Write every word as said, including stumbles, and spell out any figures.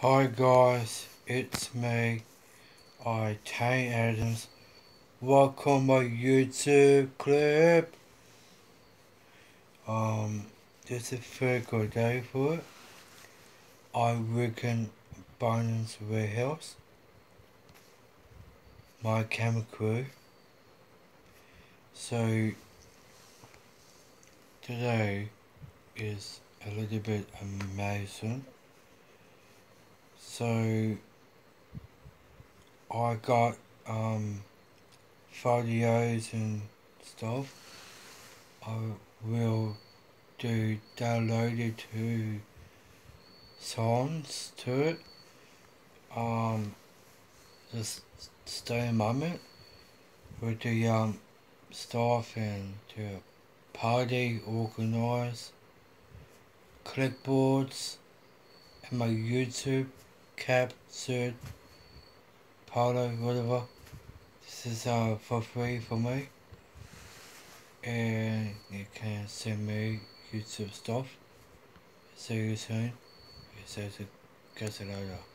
Hi guys, it's me, I Tane Adams. Welcome my YouTube clip. Um, this is a very good day for it. I work in Binance warehouse. My camera crew. So today is a little bit amazing. So I got um videos and stuff. I will do download two songs to it. Um, just stay a moment with the um staff and the party organize clipboards and my YouTube cap cert photo whatever. This is uh for free for me, and you can send me YouTube stuff. See you soon. It says it gets it later.